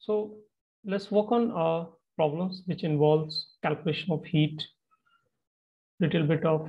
So let's work on problems which involves calculation of heat, little bit of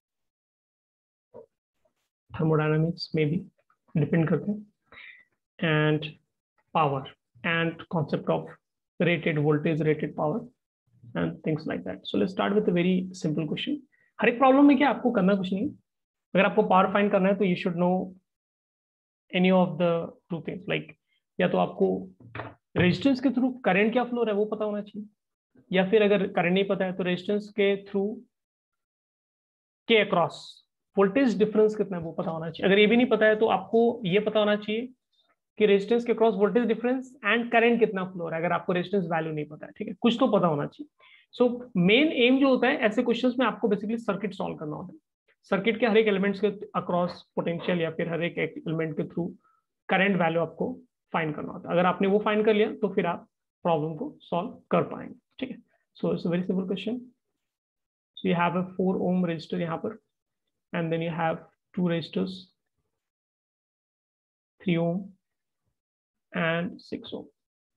thermodynamics maybe, depend करते हैं, and power and concept of rated voltage, rated power and things like that. So let's start with a very simple question. हर एक problem में क्या आपको करना कुछ नहीं, अगर आपको पावर फाइंड करना है तो you should know any of the two things, like या तो आपको रेजिस्टेंस के थ्रू करंट क्या फ्लो है वो पता होना चाहिए, या फिर अगर करंट नहीं पता है तो रेजिस्टेंस के थ्रू के अक्रॉस वोल्टेज डिफरेंस कितना है वो पता होना चाहिए। अगर ये भी नहीं पता है तो आपको ये पता होना चाहिए कि रेजिस्टेंस के cross voltage difference and current कितना फ्लो हो रहा है, अगर आपको रेजिस्टेंस वैल्यू नहीं पता है, ठीक है, कुछ तो पता होना चाहिए। सो मेन एम जो होता है ऐसे क्वेश्चंस में आपको बेसिकली सर्किट सॉल्व करना होता है, सर्किट के हर एक एलिमेंट्स के अक्रॉस पोटेंशियल या फिर हर एक एलिमेंट के थ्रू करंट वैल्यू आपको फाइंड करना होता है। अगर आपने वो फाइंड कर लिया तो फिर आप प्रॉब्लम को सॉल्व कर पाएंगे, ठीक है। So it's a very simple question. So you have a 4 ohm resistor यहाँ पर, and then you have 2 resistors, 3 ohm and 6 ohm.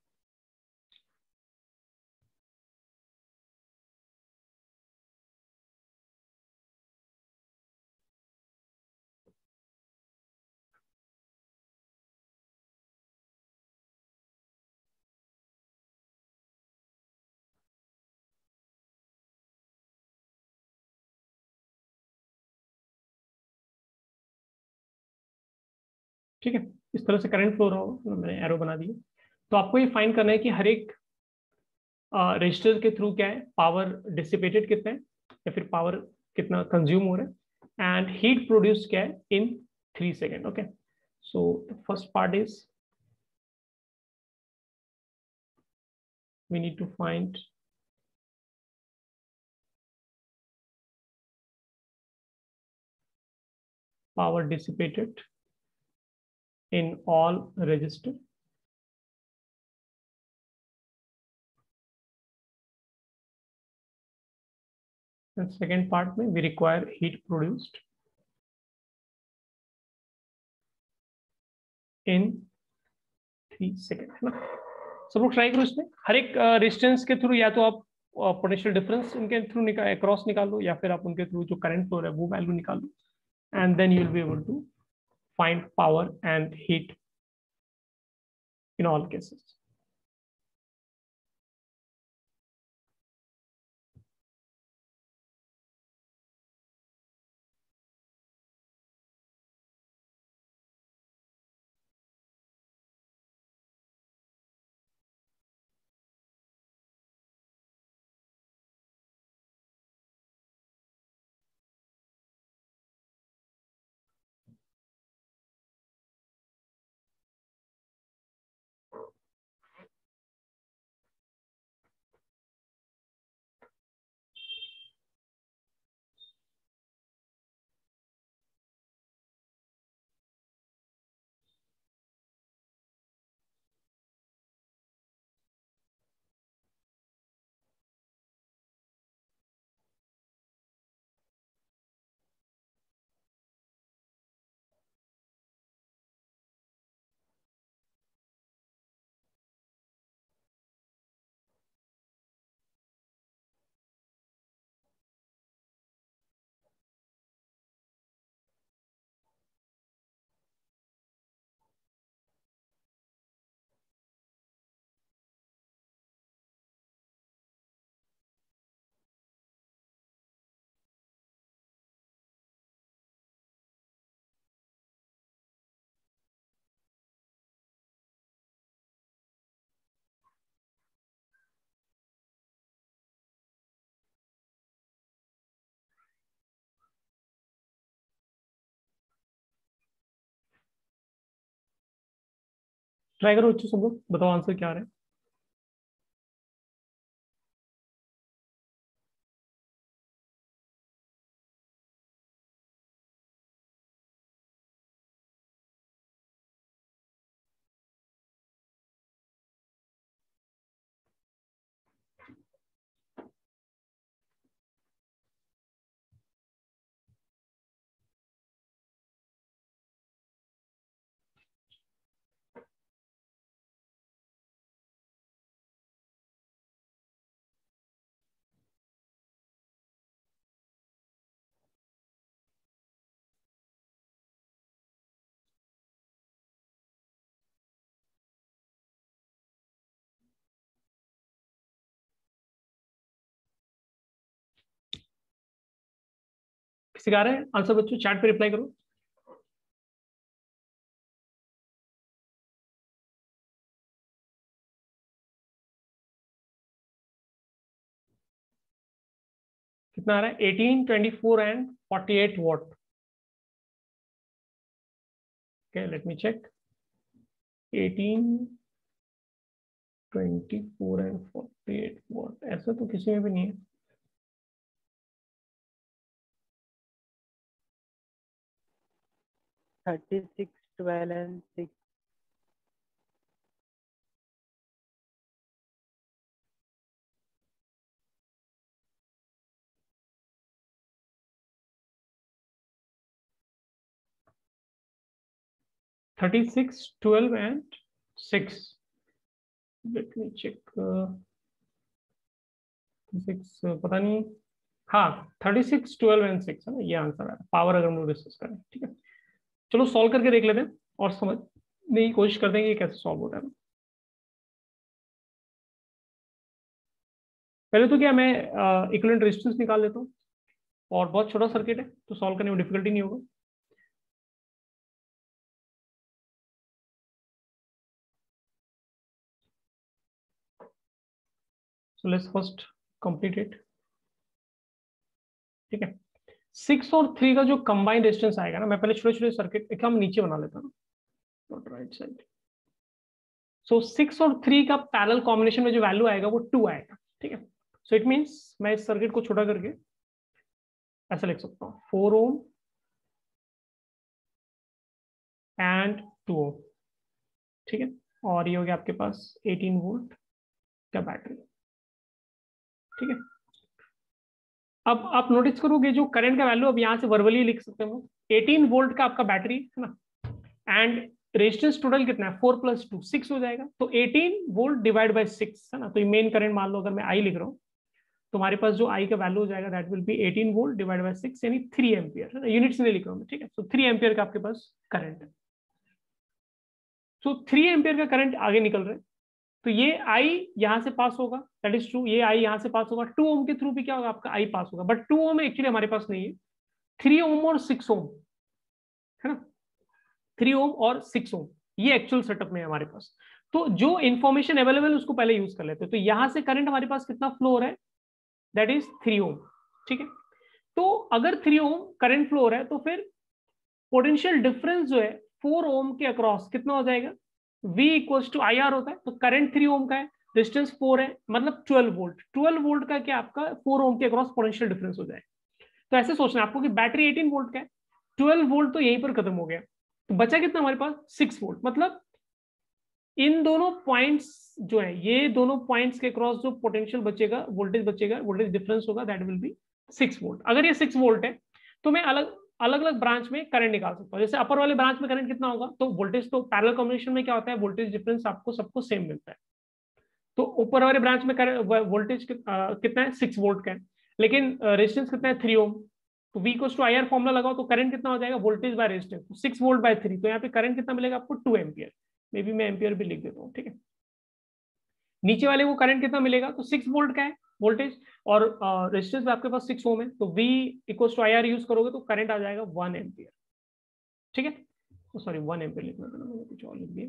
ठीक है, इस तरह से करंट फ्लो रहा होगा, मैंने एरो बना दिया। तो आपको ये फाइंड करना है कि हर एक रजिस्टर के थ्रू क्या है, पावर डिसिपेटेड कितना है या फिर पावर कितना कंज्यूम हो रहा है, एंड हीट प्रोड्यूस क्या है in 3 second. Okay, so the first part is we need to find power dissipated in all register. And second part में we require heat produced in 3 second, है ना। सब लोग ट्राई करो, इसमें हर एक रेजिस्टेंस के थ्रू या तो आप पोटेंशियल डिफरेंस उनके थ्रू क्रॉस निकाल लो, या फिर आप उनके थ्रू जो करंट फ्लो है वो वैल्यू निकाल लो, and then you will be able to find power and heat in all cases. Try करो बच्चों, सब लोग बताओ आंसर क्या आ रहा है। किसी का आ रहा है आंसर बच्चों? चैट पे रिप्लाई करो। कितना आ रहा है? 18, 24 and 48 watt. Okay, let me check. 18, 24 and 48 watt, ऐसा तो किसी में भी नहीं है। 36, 12 and 6. 36, 12 and 6। Let me check. 6 पता नहीं। हाँ, 36, 12 एंड 6 है ना, ये आंसर है पावर, अगर हम लोग डिस्कस करें। ठीक है, चलो सॉल्व करके देख लेते हैं और समझने की कोशिश करते हैं कि कैसे सॉल्व होता है। पहले तो क्या, मैं इक्विवेलेंट रेजिस्टेंस निकाल लेता हूँ, और बहुत छोटा सर्किट है तो सॉल्व करने में डिफिकल्टी नहीं होगा। So let's first complete it. ठीक है, 6 और 3 का जो कंबाइंड रेजिस्टेंस आएगा ना, मैं पहले छोटे छोटे सर्किट एक हम नीचे बना लेता हूँ, राइट साइड। सो 6 और 3 का पैरेलल कॉम्बिनेशन में जो वैल्यू आएगा वो 2 आएगा। ठीक है, सो इट मींस मैं इस सर्किट को छोटा करके ऐसा लिख सकता हूँ, 4 ओम एंड 2 ओम। ठीक है, और ये हो गया आपके पास 18 वोल्ट का बैटरी। ठीक है, अब आप नोटिस करोगे जो करंट का वैल्यू अब यहाँ से वर्बली लिख सकते हैं, 18 वोल्ट का आपका बैटरी है ना, एंड रेजिस्टेंस टोटल कितना है, 4 + 2 6 हो जाएगा। तो 18 वोल्ट डिवाइड बाय 6 है ना, तो ये मेन करंट मान लो, अगर मैं आई लिख रहा हूँ तो हमारे पास जो आई का वैल्यू हो जाएगा that will be 18 volt divide by 6, यानी 3 एम्पियर। यूनिट्स नहीं लिख रहा हूँ, ठीक है। तो 3 एम्पियर का आपके पास करंट है। तो 3 एम्पियर का करंट आगे निकल रहा है, तो ये आई यहां से पास होगा, दैट इज ट्रू। ये आई यहां से पास होगा, 2 ओम के थ्रू भी क्या होगा, आपका आई पास होगा, बट 2 ओम एक्चुअली हमारे पास नहीं है, 3 ओम और 6 ओम है ना, 3 ओम और 6 ओम, ये एक्चुअल सेटअप में है हमारे पास। तो जो इंफॉर्मेशन अवेलेबल उसको पहले यूज कर लेते हैं। तो यहां से करंट हमारे पास कितना फ्लो हो रहा है, दैट इज 3 ओम। ठीक है, तो अगर 3 ओम करंट फ्लो हो रहा है तो फिर पोटेंशियल डिफरेंस जो है 4 ओम के अक्रॉस कितना हो जाएगा, V equals to I R होता है। तो करंट 3 ओम का है, डिस्टेंस 4 है, मतलब 12 वोल्ट। 12 वोल्ट का क्या आपका 4 ओम के अक्रॉस पोटेंशियल डिफरेंस हो जाएगा। तो ऐसे सोचना है आपको कि बैटरी 18 वोल्ट का है, 12 वोल्ट तो यहीं पर खत्म हो गया, तो बचा कितना हमारे पास 6 वोल्ट। मतलब इन दोनों पॉइंट्स जो है, ये दोनों पॉइंट्स के क्रॉस जो पोटेंशियल बचेगा, वोल्टेज वोल्टेज डिफरेंस होगा, दैट विल बी 6 वोल्ट। अगर ये 6 वोल्ट है तो मैं अलग अलग अलग ब्रांच में करंट निकाल सकता हूँ। जैसे अपर वाले ब्रांच में करंट कितना होगा, तो वोल्टेज तो पैरेलल कॉम्बिनेशन में क्या होता है, वोल्टेज डिफरेंस आपको सबको सेम मिलता है। तो ऊपर वाले ब्रांच में वोल्टेज कितना है, 6 वोल्ट का है, लेकिन रेजिस्टेंस कितना है, 3 ओम। तो V equals to I R formula लगाओ तो करंट कितना हो जाएगा, voltage by resistance, 6 volt by 3, तो यहाँ पे करंट कितना मिलेगा आपको, 2 एम्पियर। मे बी मैं एम्पियर भी लिख देता हूँ। ठीक है, नीचे वाले को करंट कितना मिलेगा, तो 6 वोल्ट का है वोल्टेज, और रेजिस्टेंस आपके पास 6 ओम है, तो V equals to I R use करोगे तो करंट आ जाएगा 1 एम्पियर। ठीक है, तो सॉरी 1 एम्पियर लिखना था ना, मैंने कुछ और लिख दिया,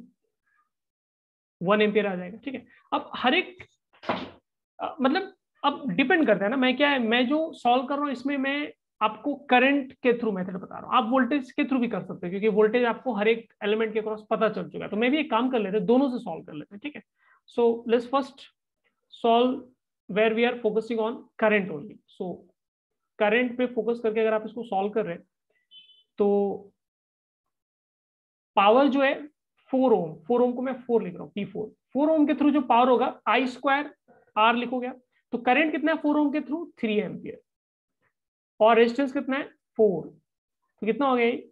1 एम्पियर आ जाएगा। ठीक है, अब हर एक मतलब अब डिपेंड करता है ना, मैं क्या है, मैं जो सॉल्व कर रहा हूँ इसमें मैं आपको करंट के थ्रू मेथड बता रहा हूँ, आप वोल्टेज के थ्रू भी कर सकते हो, क्योंकि वोल्टेज आपको हर एक एलिमेंट के क्रॉस पता चल चुका है। तो मैं भी एक काम कर लेते हैं, दोनों से सॉल्व कर लेते हैं। ठीक है, so let's first solve where we are focusing on current only. So current पे फोकस करके अगर आप इसको सॉल्व कर रहे हैं तो पावर जो है 4 ओम, 4 ओम को मैं 4 लिख रहा हूँ, P4, 4 ओम के थ्रू जो पावर होगा आई स्क्वायर आर लिखोगे आप। तो करंट कितना है 4 ओम के थ्रू, 3 एम्पियर, और रेजिस्टेंस कितना है 4, तो कितना हो गया ये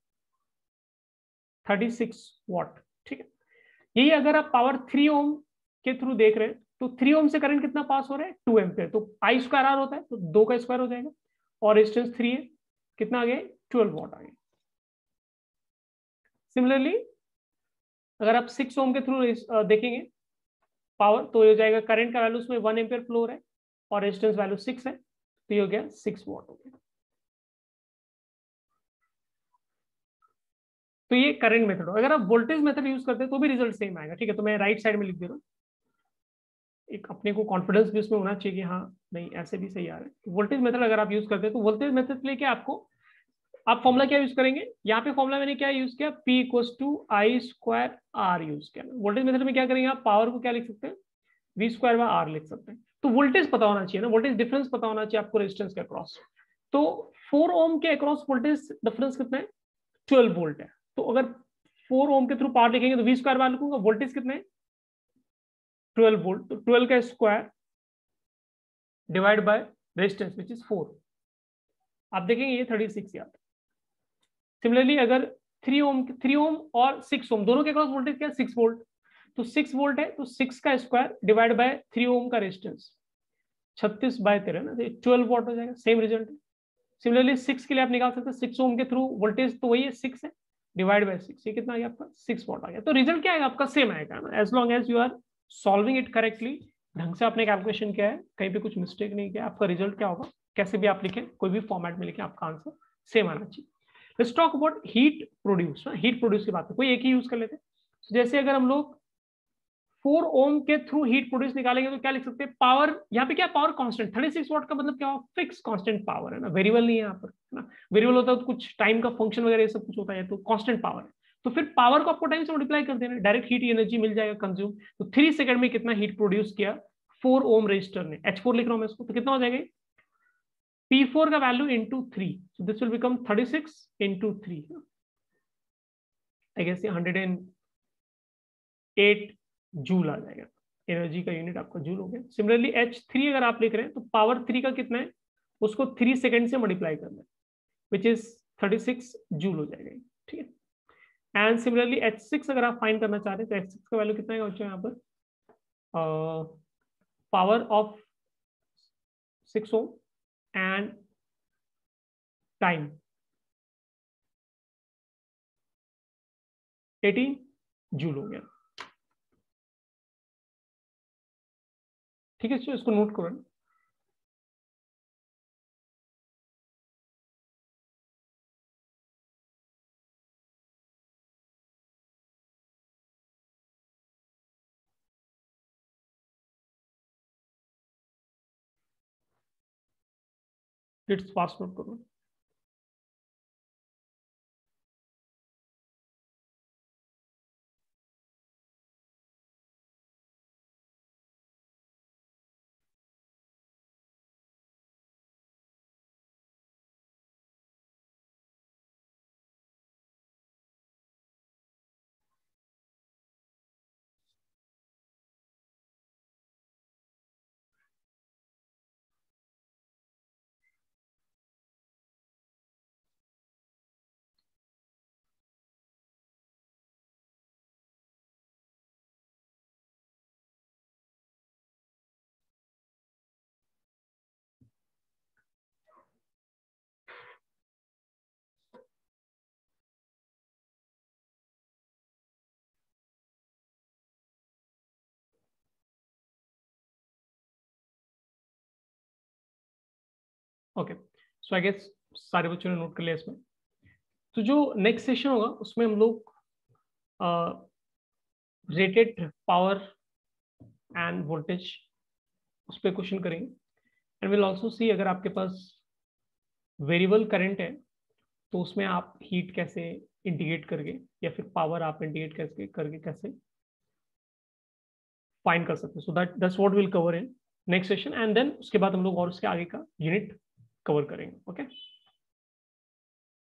36 वॉट। ठीक है, यही अगर आप पावर 3 ओम के थ्रू देख रहे हैं तो 3 ओम से करंट कितना पास हो रहा है, 2 एम्पियर, तो आई स्क्वायर आर होता है तो 2 का स्क्वायर हो जाएगा, और रेजिस्टेंस 3 है, कितना आ गया 12 वॉट आ गया। सिमिलरली अगर आप 6 ओम के थ्रू देखेंगे पावर, तो ये हो जाएगा करंट का वैल्यू उसमें 1 एम्पियर फ्लो हो रहा है, और रेजिस्टेंस वैल्यू 6 है, तो ये हो गया 6 वॉट हो गया। तो ये करंट मेथड हो। अगर आप वोल्टेज मेथड यूज करते हैं तो भी रिजल्ट सेम आएगा, ठीक है। तो मैं राइट साइड में लिख दे रहा हूँ, एक अपने को कॉन्फिडेंस भी उसमें होना चाहिए कि हाँ नहीं ऐसे भी सही आ रहा है। वोल्टेज मेथड अगर आप यूज करते हैं तो वोल्टेज मेथड लेके आपको आप फॉर्मुला क्या यूज करेंगे, यहाँ पे फॉर्मुला मैंने क्या यूज किया, P equals to I square R use किया। वोल्टेज मेथड में क्या करेंगे आप, पावर को क्या लिख सकते हैं, V स्क्वायर बाय आर लिख सकते हैं। तो वोल्टेज पता होना चाहिए ना, वोल्टेज डिफरेंस पता होना चाहिए आपको रेजिस्टेंस के अक्रॉस। तो 4 ओम के अक्रॉस वोल्टेज डिफरेंस कितना है, 12 वोल्ट है। तो अगर 4 ओम के थ्रू पावर लिखेंगे तो V स्क्वायर बाय लिखूंगा, वोल्टेज कितने है 12 वोल्ट, तो 12 का square divide by resistance which is 4, आप देखेंगे ये 36 याद। सिमिलरली अगर 3 ओम और 6 ओम दोनों के अक्रॉस वोल्टेज क्या है 6 वोल्ट, तो 6 वोल्ट है तो 6 का स्क्वायर डिवाइड बाय 3 ओम का रेजिस्टेंस 36/13 ना, 12 वोल्ट हो जाएगा, सेम रिजल्ट। सिमिलरली 6 के लिए आप निकाल सकते हैं 6 ओम के थ्रू वोल्टेज तो वही है 6 है, डिवाइड बाय 6, ये कितना आ गया आपका 6 वोल्ट आ गया। तो रिजल्ट क्या आएगा आपका सेम आएगा ना, as long as you are solving it correctly, ढंग से आपने कैलकुलेशन किया है, कहीं पे कुछ मिस्टेक नहीं किया, आपका रिजल्ट क्या होगा, कैसे भी आप लिखें कोई भी फॉर्मेट में लिखें आपका आंसर सेम आना चाहिए। Let's talk about heat produce. Heat produce की बात है, कोई एक ही यूज कर लेते हैं। जैसे अगर हम लोग 4 ओम के थ्रू हीट प्रोड्यूस निकालेंगे तो क्या लिख सकते हैं, पावर, यहाँ पे क्या पावर कांस्टेंट 36 वाट का मतलब क्या हो, फिक्स कांस्टेंट पावर है ना, वेरिएबल नहीं है यहाँ पर, है ना। वेरिएबल होता है तो कुछ टाइम का फंक्शन वगैरह ये सब कुछ होता है, तो कांस्टेंट पावर है। तो फिर पावर को आपको टाइम से मल्टीप्लाई कर देना, डायरेक्ट हीट एनर्जी मिल जाएगा कंज्यूम। तो 3 सेकंड में कितना हीट प्रोड्यूस किया 4 ओम रजिस्टर ने, H4 लिख रहा हूं मैं इसको, तो कितना हो जाएगा P4 का value into 3, so this will become 36 into 3, I guess ये 108 जूल आ जाएगा, एनर्जी का यूनिट आपका जूल हो गया। सिमिलरली H3 अगर आप लिख रहे हैं तो पावर 3 का कितना है, उसको 3 सेकंड से मल्टीप्लाई करना है, विच इज 36 जूल हो जाएगा, ठीक है। एंड सिमिलरली H6 अगर आप फाइंड करना चाह रहे हैं तो H6 का वैल्यू कितना है बच्चों यहाँ पर, power of 6 ohm and time 18 joule हो गया, ठीक है। इसको नोट करो। इट्स फास्ट नोट करो। ओके, सो आई गेस सारे बच्चों ने नोट कर लिया इसमें। तो जो नेक्स्ट सेशन होगा उसमें हम लोग रेटेड पावर एंड वोल्टेज उस पर क्वेश्चन करेंगे। एंड विल आल्सो सी अगर आपके पास वेरिएबल करंट है तो उसमें आप हीट कैसे इंटीग्रेट करके या फिर पावर आप इंटीग्रेट कैसे करके कैसे फाइंड कर सकते हैं। So that's what will cover in next session, and then उसके बाद हम लोग और उसके आगे का यूनिट कवर करेंगे। ओके।